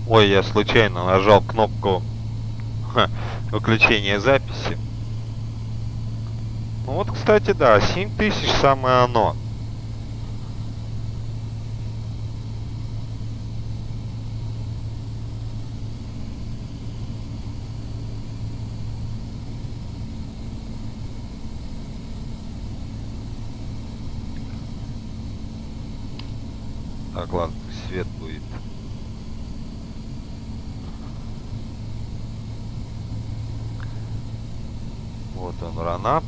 Ой, я случайно нажал кнопку выключения записи. Ну вот, кстати, да, 7000 самое оно. Так, ладно, свет будет. Вот он, ранап.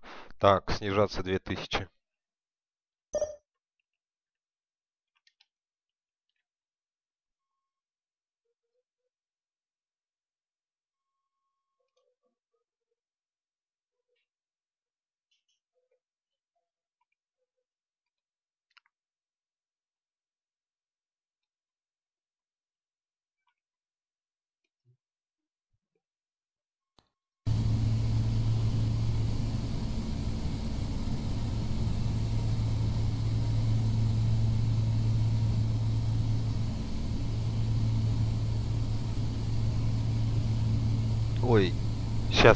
Так, снижаться 2000. Ой, сейчас.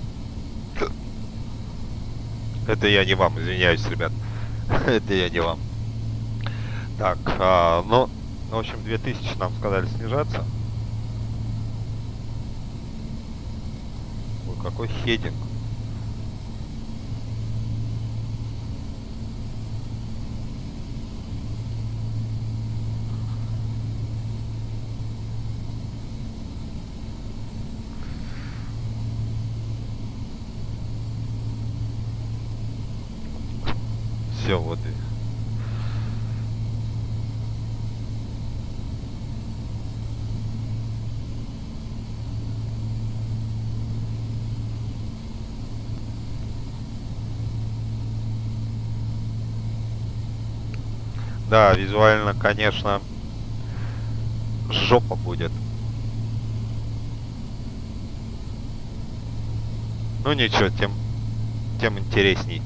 Это я не вам, извиняюсь, ребят. Это я не вам. Так, ну, в общем, 2000 нам сказали снижаться. Ой, какой хединг. Все, вот. Да, визуально, конечно, жопа будет. Ну ничего, тем интересней.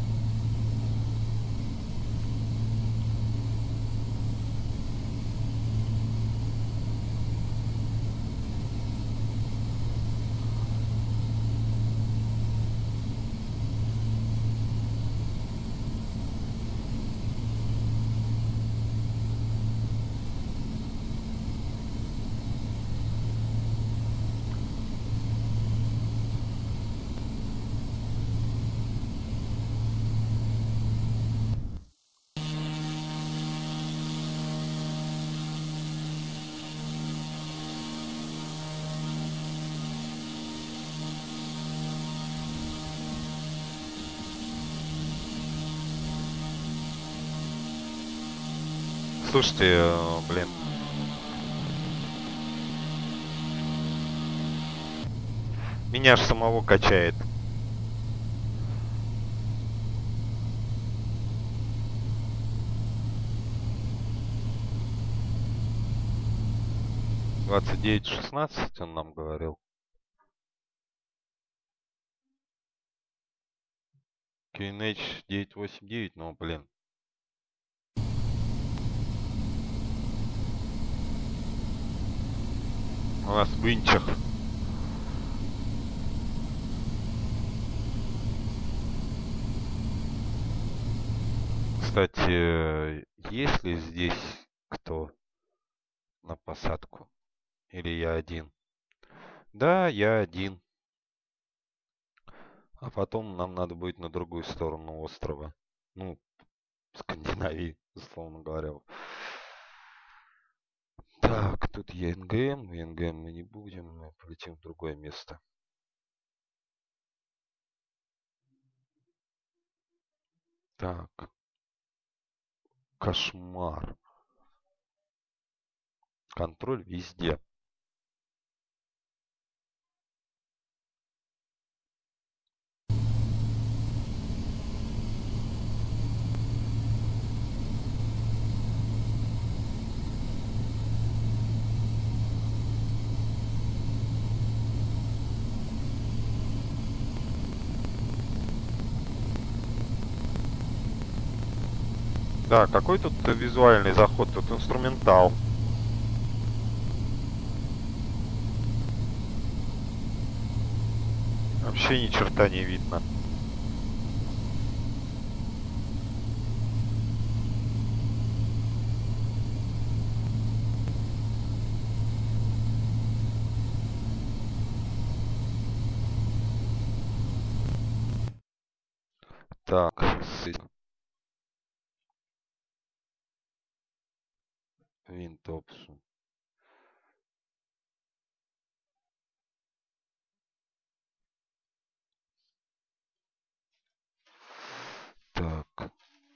Слушайте, блин. Меня аж самого качает. Двадцать девять шестнадцать он нам говорил. QNH 989, ну блин. У нас в инчах. Кстати, есть ли здесь кто на посадку? Или я один? Да, я один. А потом нам надо будет на другую сторону острова. Ну, Скандинавии, условно говоря. Так, тут ЕНГМ. ЕНГМ мы не будем, мы полетим в другое место. Так. Кошмар. Контроль везде. Да, какой тут визуальный заход? Тут инструментал. Вообще ни черта не видно. Так, винтопсу. Так.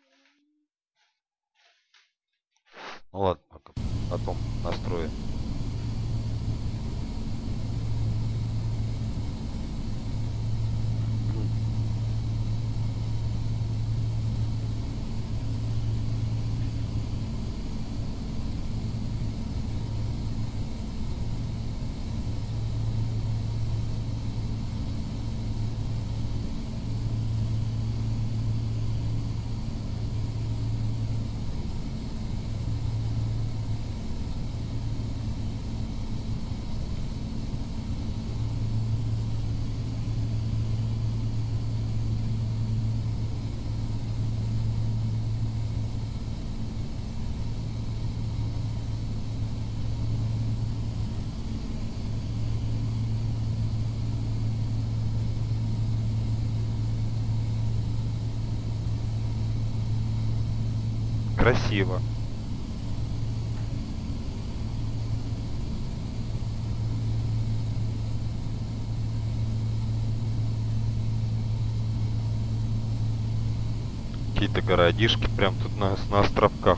Ну ладно, потом настроим. Красиво. Какие-то городишки прям тут на островках.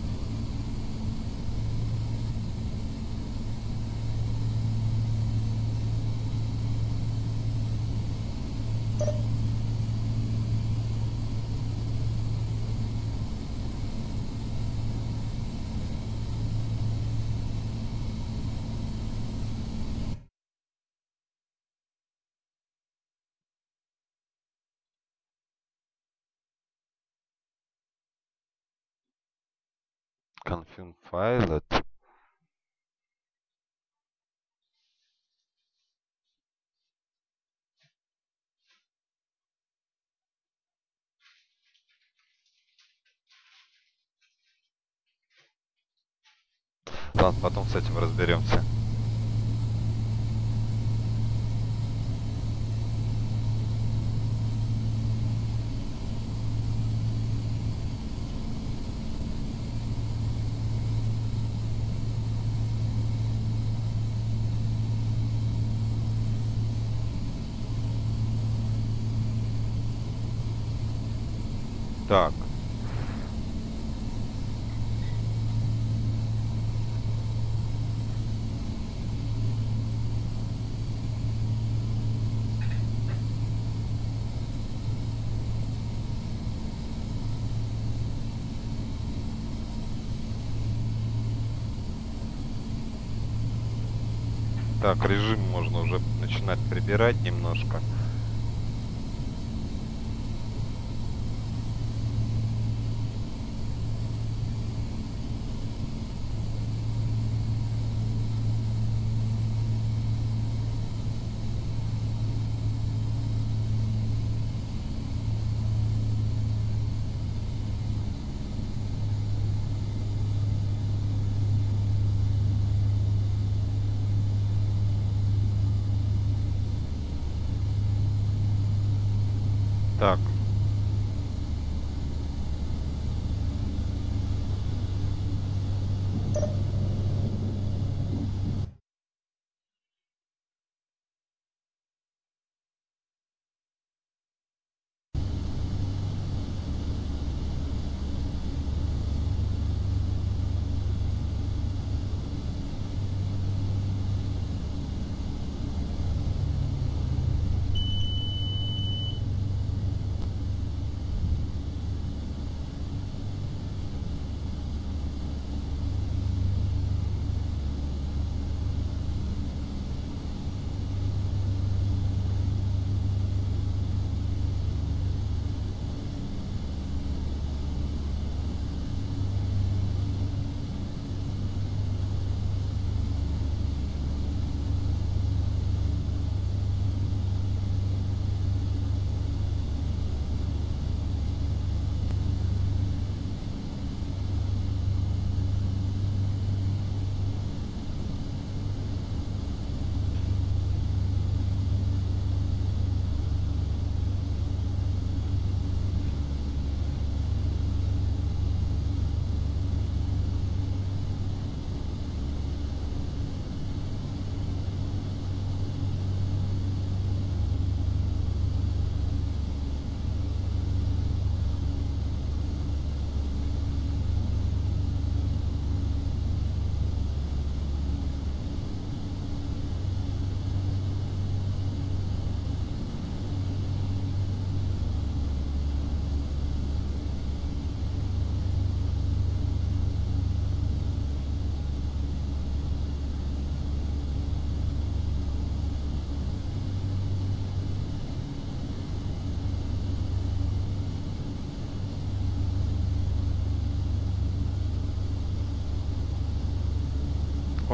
Confirm Pilot. Ладно, потом с этим разберемся. Так. Так, режим можно уже начинать прибирать немножко. Так.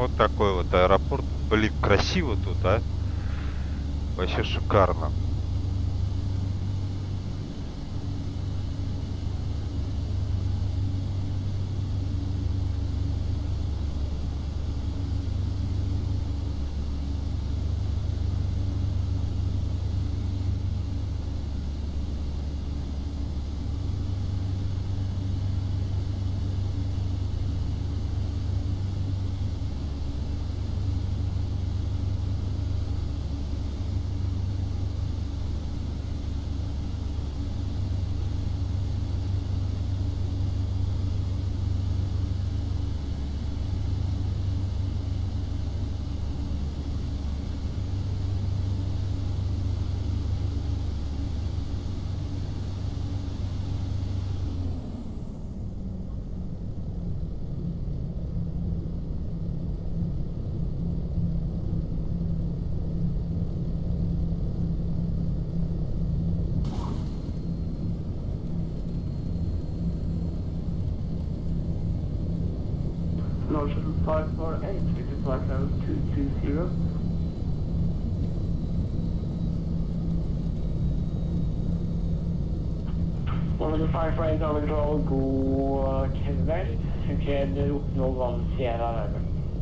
Вот такой вот аэропорт. Блин, красиво тут, а? Вообще шикарно. North Shuttle 548, which is flight level 220. One of the 548 over control, god kveld. Ukred Rocknål Vann Sierra over.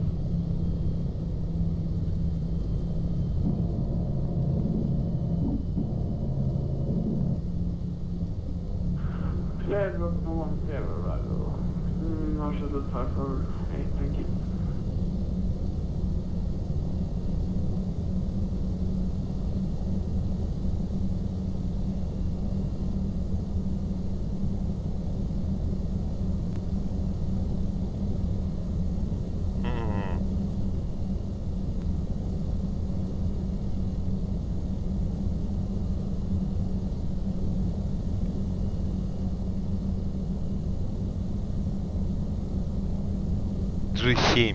Ukred Rocknål Vann Sierra over. North Shuttle 548, thank you. G7.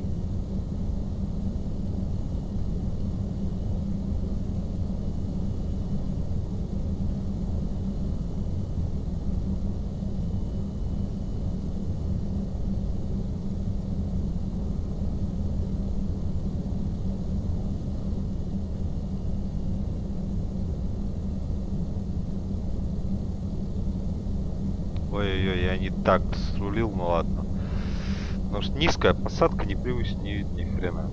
Ой-ой-ой, я не так срулил, ну ладно. Потому что низкая посадка, непривычно не видно ни хрена.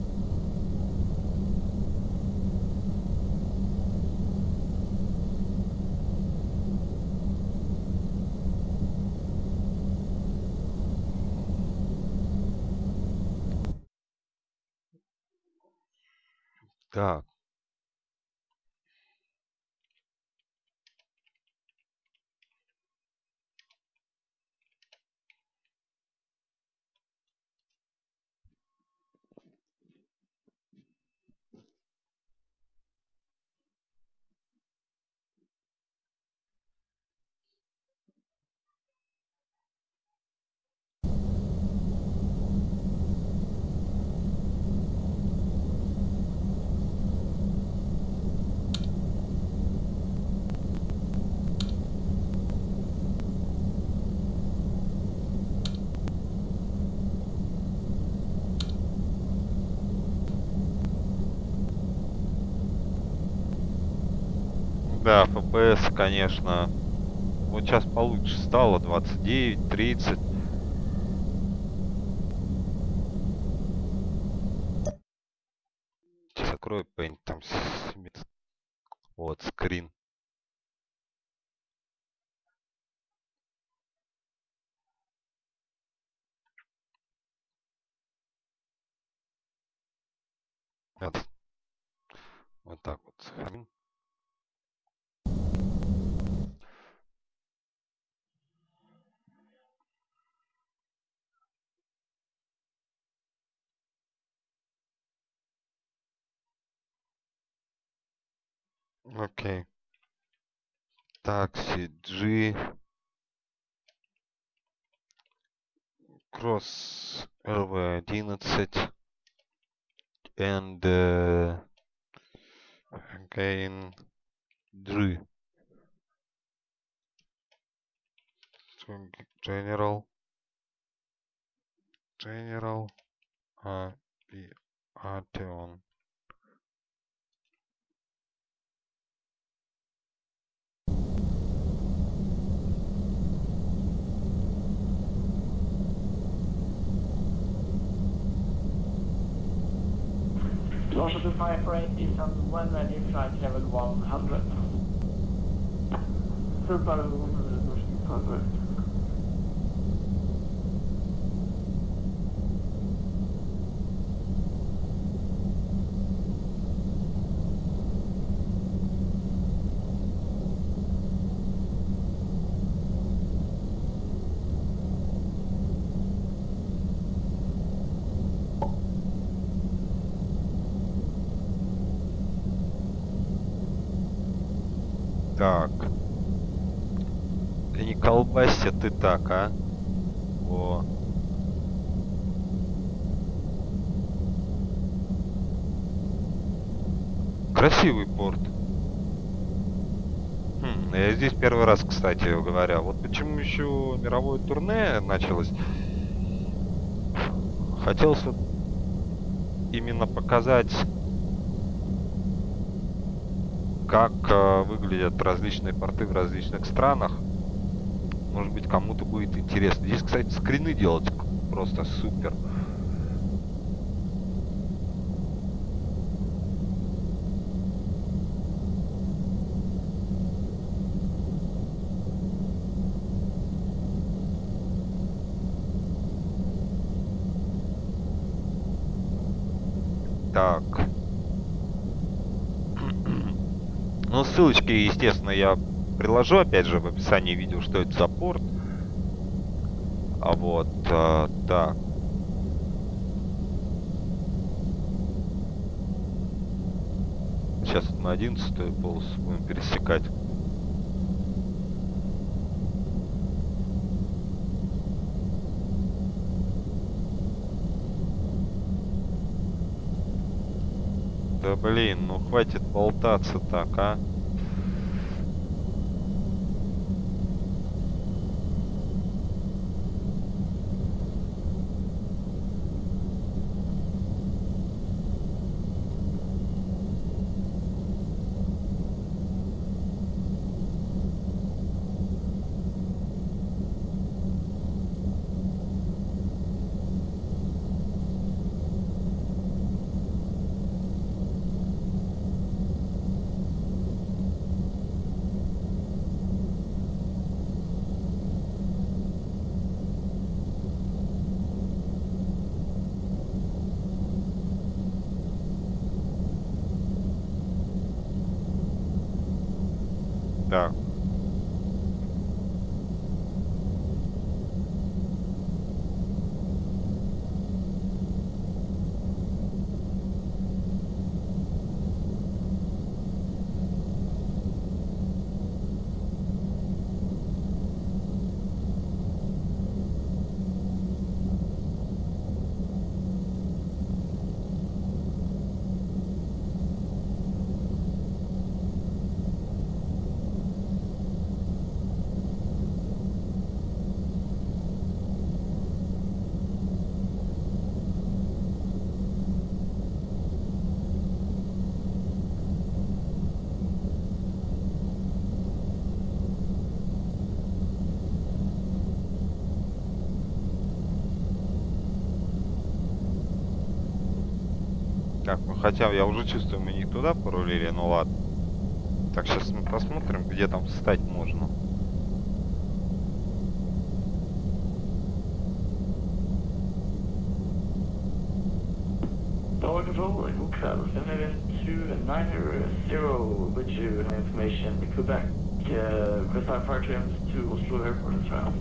Так. Да, FPS, конечно. Вот сейчас получше стало. 29, 30. Сейчас открою Paint, там вот скрин. Вот, вот так вот сохраним. Окей. Такси G Cross LV11 and again G General Biathlon. Launch to fire for 8 is on one ready flight level 100. Super 100. Так. Да не колбасься ты так, а? О. Красивый порт. Я здесь первый раз, кстати говоря. Вот почему еще мировое турне началось. Хотелось вот именно показать, как выглядят различные порты в различных странах. Может быть, кому-то будет интересно. Здесь, кстати, скрины делать просто супер. Так. Ну, ссылочки, естественно, я приложу, опять же, в описании видео, что это за порт. А вот, так. Сейчас на 11-ю полосу будем пересекать. Да блин, ну хватит болтаться так, а? Так. Так, ну хотя я уже чувствую, мы не туда порулили, ну ладно. Так, сейчас мы посмотрим, где там встать можно. Tower control, Eagle Travel 79290 with you information Quebec. Request fire trims to Oslo Airport as well.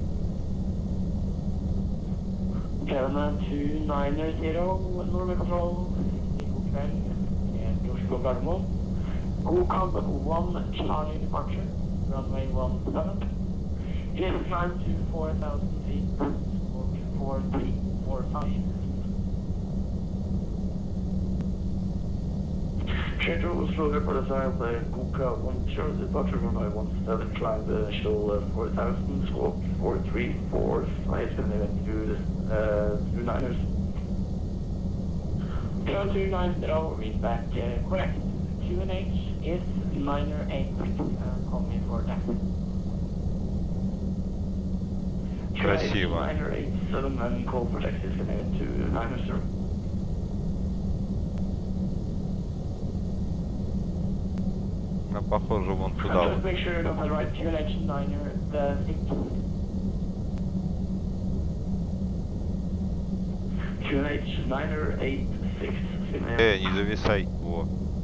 79290 Norway control, Eagle Travel and Oslo Gardermoen. Go combat 1 Charlie departure, runway 17. It is climb to 4,000 feet, 4345. Schedule Oslo Airport as well, Goka 1 Charlie departure, runway 17, climb the initial 4,000, squawk 4345, and then do the 2 Niners. 0290, read back, correct. QNH is minor 8, call me for that. Красиво. Minor 87 and call for taxi is connected to 900. Ну, похоже, вон туда Just вот. make sure you got the right QNH minor, the 6. QNH minor 86. Не зависай. Во.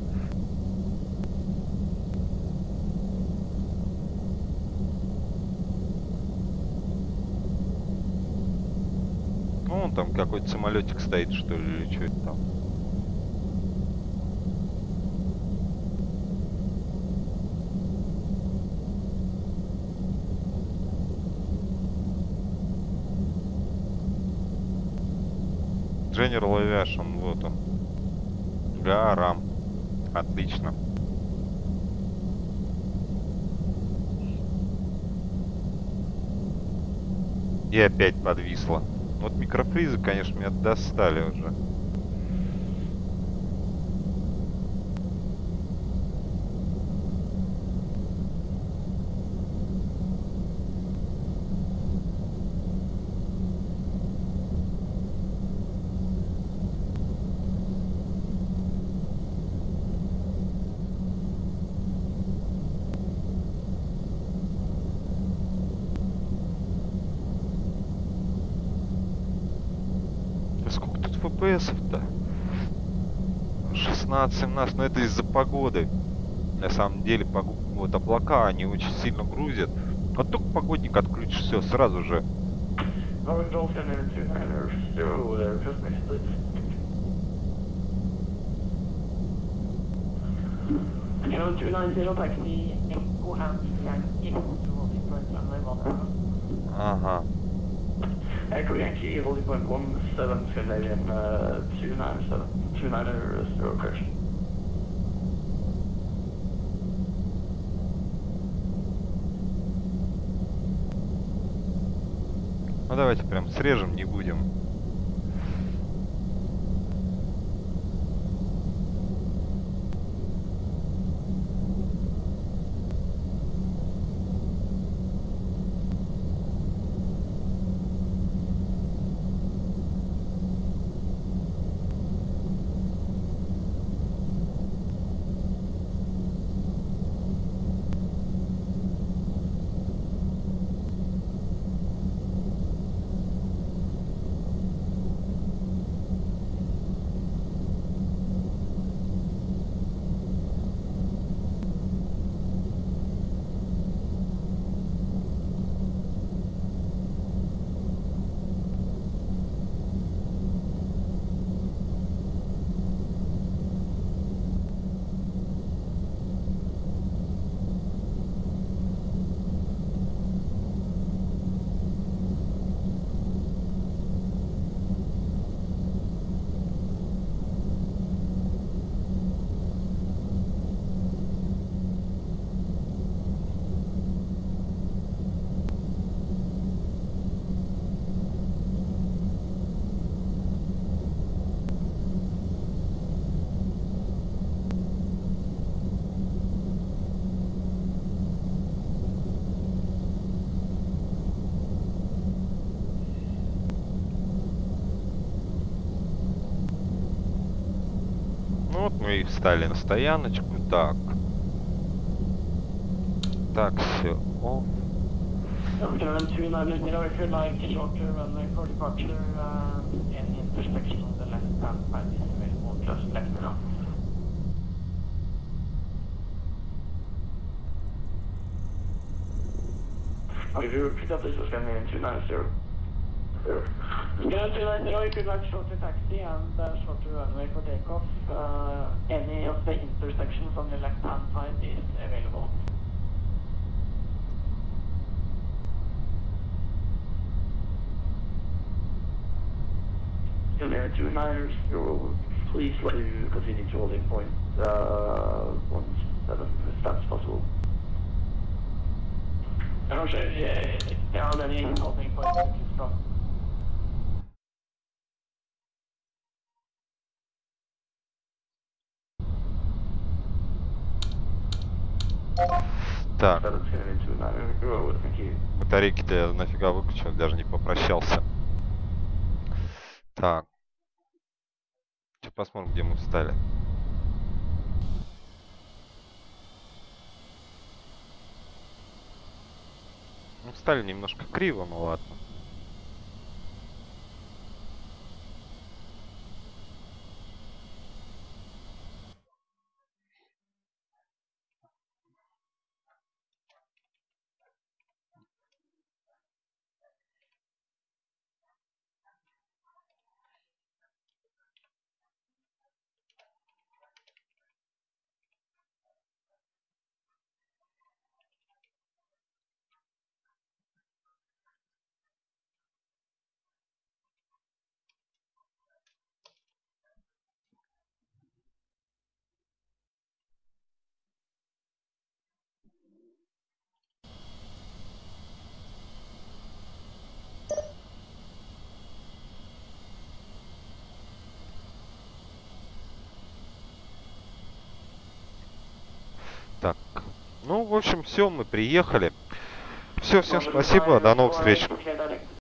Ну, вон там какой-то самолетик стоит, что ли, или что это там. General Aviation, вот он. Гарам. Отлично. И опять подвисло. Вот микрофризы, конечно, меня достали уже. Сколько тут ФПСов-то? 16-17, но это из-за погоды. На самом деле, вот облака, они очень сильно грузят. Вот только погодник отключишь, все, сразу же. Ага. Echo Yankee, holding point 17, Scandinavian 297, 290, zero correction. Ну давайте прям срежем, не будем. Вот мы и встали на стояночку. Так. Так, все. О. Turn 290, if you'd like to short runway for departure, any intersection on the left hand side is available, just let me know. If you repeat that, this was Scandinavian 290. Scandinavian 290, if you'd like shorter taxi and shorter runway for takeoff, any of the intersections on the left hand side is available. Scandinavian 290, please let you continue to holding point 17 if that's possible. There are many holding points to choose from. Так, So it's going into another road. Thank you. батарейки-то я нафига выключил, даже не попрощался. Так. Сейчас посмотрим, где мы встали. Ну, встали немножко криво, ну ладно. Так. Ну, в общем, все, мы приехали. Все, всем спасибо, до новых встреч.